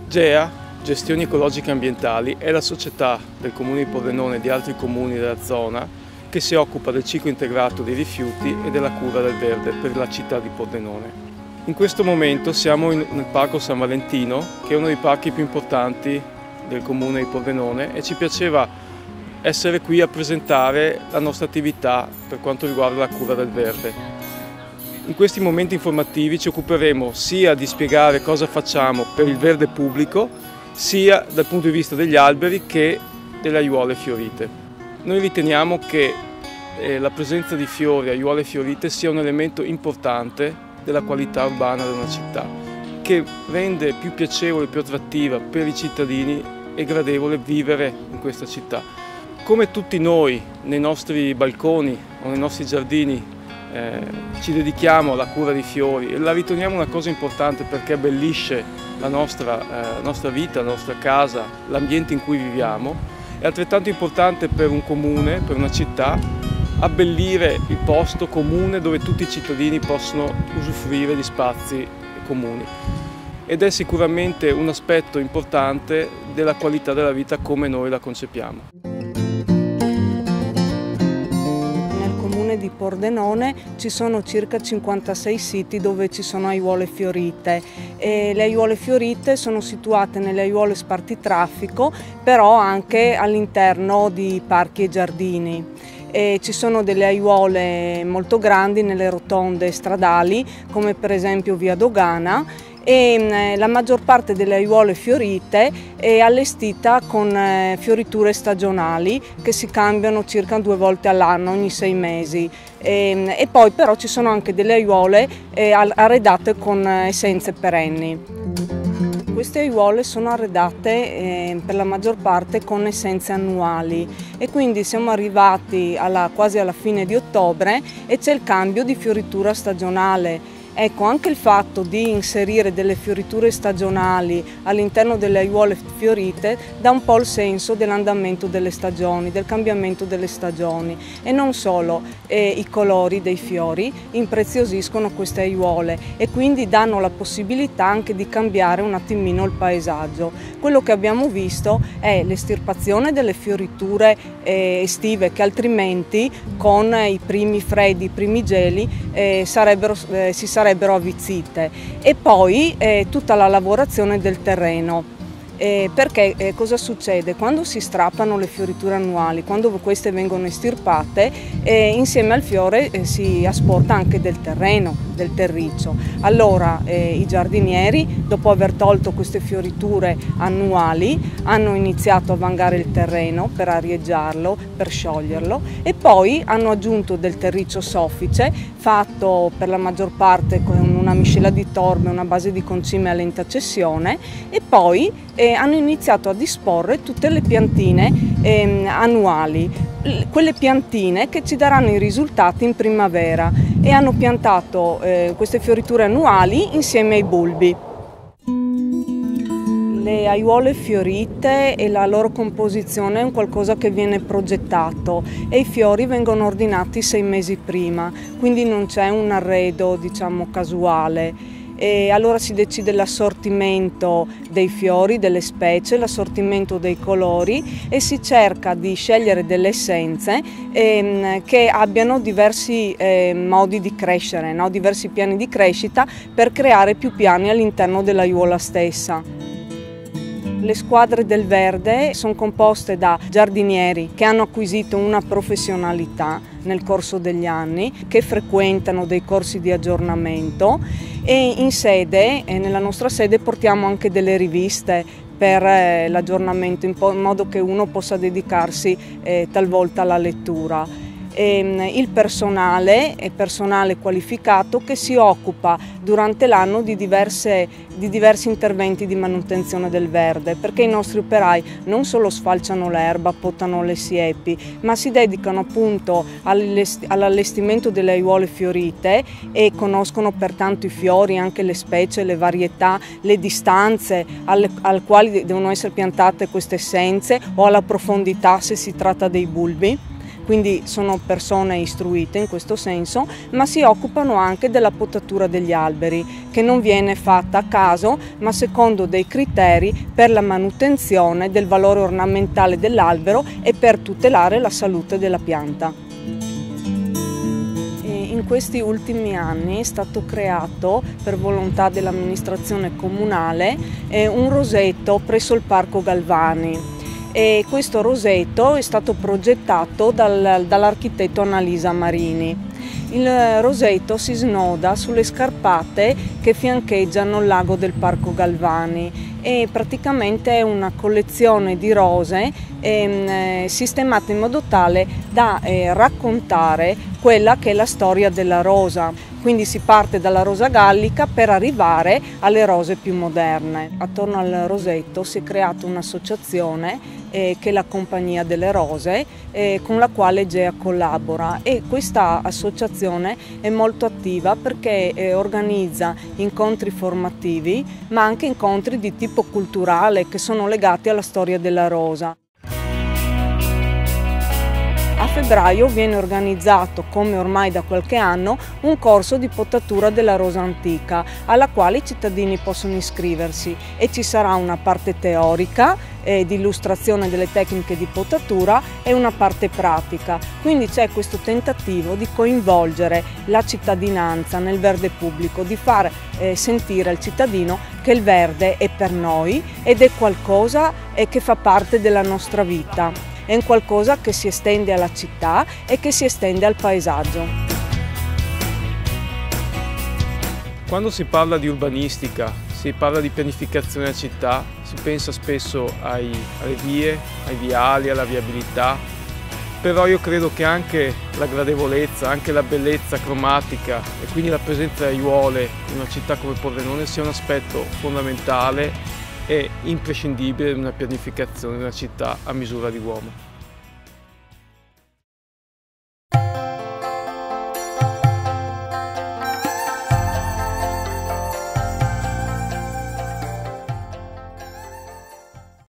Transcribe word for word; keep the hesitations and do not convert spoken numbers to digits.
G E A, Gestioni Ecologiche Ambientali, è la società del Comune di Pordenone e di altri comuni della zona che si occupa del ciclo integrato dei rifiuti e della cura del verde per la città di Pordenone. In questo momento siamo in, nel Parco San Valentino, che è uno dei parchi più importanti del Comune di Pordenone, e ci piaceva essere qui a presentare la nostra attività per quanto riguarda la cura del verde. In questi momenti informativi ci occuperemo sia di spiegare cosa facciamo per il verde pubblico, sia dal punto di vista degli alberi che delle aiuole fiorite. Noi riteniamo che eh, la presenza di fiori, aiuole fiorite, sia un elemento importante della qualità urbana di una città, che rende più piacevole, più attrattiva per i cittadini e gradevole vivere in questa città. Come tutti noi nei nostri balconi o nei nostri giardini eh, ci dedichiamo alla cura dei fiori e la riteniamo una cosa importante perché abbellisce la nostra, eh, la nostra vita, la nostra casa, l'ambiente in cui viviamo, è altrettanto importante per un comune, per una città, abbellire il posto comune dove tutti i cittadini possono usufruire di spazi comuni. Ed è sicuramente un aspetto importante della qualità della vita come noi la concepiamo. Di Pordenone ci sono circa cinquantasei siti dove ci sono aiuole fiorite e le aiuole fiorite sono situate nelle aiuole spartitraffico, però anche all'interno di parchi e giardini. E ci sono delle aiuole molto grandi nelle rotonde stradali, come per esempio via Dogana, e la maggior parte delle aiuole fiorite è allestita con fioriture stagionali che si cambiano circa due volte all'anno, ogni sei mesi. E, e poi però ci sono anche delle aiuole arredate con essenze perenni. Queste aiuole sono arredate eh, per la maggior parte con essenze annuali e quindi siamo arrivati alla, quasi alla fine di ottobre e c'è il cambio di fioritura stagionale. Ecco, anche il fatto di inserire delle fioriture stagionali all'interno delle aiuole fiorite dà un po' il senso dell'andamento delle stagioni, del cambiamento delle stagioni, e non solo, eh, i colori dei fiori impreziosiscono queste aiuole e quindi danno la possibilità anche di cambiare un attimino il paesaggio. Quello che abbiamo visto è l'estirpazione delle fioriture eh, estive che altrimenti con i primi freddi, i primi geli eh, sarebbero, eh, si sarebbero sarebbero avvizzite, e poi eh, tutta la lavorazione del terreno. Eh, perché eh, cosa succede? Quando si strappano le fioriture annuali, quando queste vengono estirpate, eh, insieme al fiore eh, si asporta anche del terreno, del terriccio. Allora eh, i giardinieri, dopo aver tolto queste fioriture annuali, hanno iniziato a vangare il terreno per arieggiarlo, per scioglierlo, e poi hanno aggiunto del terriccio soffice, fatto per la maggior parte con una miscela di torbe, una base di concime a lenta cessione, e poi eh, hanno iniziato a disporre tutte le piantine eh, annuali, quelle piantine che ci daranno i risultati in primavera, e hanno piantato eh, queste fioriture annuali insieme ai bulbi. Le aiuole fiorite e la loro composizione è un qualcosa che viene progettato e i fiori vengono ordinati sei mesi prima, quindi non c'è un arredo, diciamo, casuale. E allora si decide l'assortimento dei fiori, delle specie, l'assortimento dei colori, e si cerca di scegliere delle essenze ehm, che abbiano diversi eh, modi di crescere, no? diversi piani di crescita, per creare più piani all'interno dell'aiuola stessa. Le squadre del verde sono composte da giardinieri che hanno acquisito una professionalità nel corso degli anni, che frequentano dei corsi di aggiornamento, e in sede, e nella nostra sede, portiamo anche delle riviste per eh, l'aggiornamento, in, in modo che uno possa dedicarsi eh, talvolta alla lettura. E il personale è personale qualificato che si occupa durante l'anno di, di diversi interventi di manutenzione del verde, perché i nostri operai non solo sfalciano l'erba, potano le siepi, ma si dedicano appunto all'allestimento delle aiuole fiorite e conoscono pertanto i fiori, anche le specie, le varietà, le distanze alle, alle quali devono essere piantate queste essenze, o alla profondità se si tratta dei bulbi. quindi sono persone istruite in questo senso, ma si occupano anche della potatura degli alberi, che non viene fatta a caso, ma secondo dei criteri per la manutenzione del valore ornamentale dell'albero e per tutelare la salute della pianta. In questi ultimi anni è stato creato, per volontà dell'amministrazione comunale, un rosetto presso il Parco Galvani. E questo rosetto è stato progettato dal, dall'architetto Annalisa Marini. Il rosetto si snoda sulle scarpate che fiancheggiano il lago del Parco Galvani e praticamente è una collezione di rose eh, sistemate in modo tale da eh, raccontare quella che è la storia della rosa. Quindi si parte dalla rosa gallica per arrivare alle rose più moderne. Attorno al rosetto si è creata un'associazione eh, che è la Compagnia delle Rose, eh, con la quale Gea collabora, e questa associazione è molto attiva perché eh, organizza incontri formativi ma anche incontri di tipo culturale che sono legati alla storia della rosa. A febbraio viene organizzato, come ormai da qualche anno, un corso di potatura della rosa antica, alla quale i cittadini possono iscriversi, e ci sarà una parte teorica eh, di illustrazione delle tecniche di potatura e una parte pratica. Quindi c'è questo tentativo di coinvolgere la cittadinanza nel verde pubblico, di far eh, sentire al cittadino che il verde è per noi ed è qualcosa eh, che fa parte della nostra vita. È un qualcosa che si estende alla città e che si estende al paesaggio. Quando si parla di urbanistica, si parla di pianificazione della città, si pensa spesso ai, alle vie, ai viali, alla viabilità, però io credo che anche la gradevolezza, anche la bellezza cromatica e quindi la presenza di aiuole in una città come Pordenone sia un aspetto fondamentale e imprescindibile in una pianificazione di una città a misura di uomo.